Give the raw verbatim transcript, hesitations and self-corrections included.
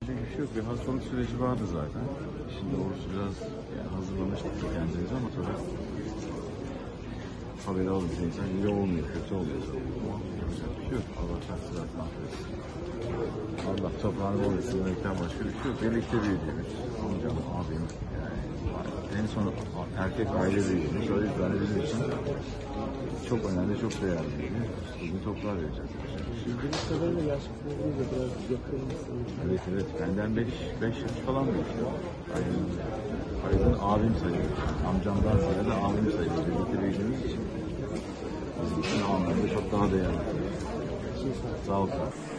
Bir şey yok. Bir hastalık süreci vardı zaten. Şimdi doğrusu biraz yani hazırlamıştık kendimizi ama tabii haberi alınca insan iyi olmuyor, kötü oluyor. Yapacak bir şey yok. Allah tahsilatını affetsin. Allah toprağını bol etsin demekten başka bir şey yok. Birlikte büyüdüğümüz amcam, abim, yani en son erkek aile büyüdüğümüz. O yüzden de bizim için çok önemli, çok değerli. Bugün toprağa vereceğiz. Bildiğiniz kadarıyla yaş grubuyla biraz yakın mısınız? Evet evet, benden beş yaş falan büyük. Aydın, Aydın abim sayılır. Amcamdan ziyade abim sayılır. Birlikte büyüdüğümüz için bizim için o anlamda çok daha değerli. Sağ ol.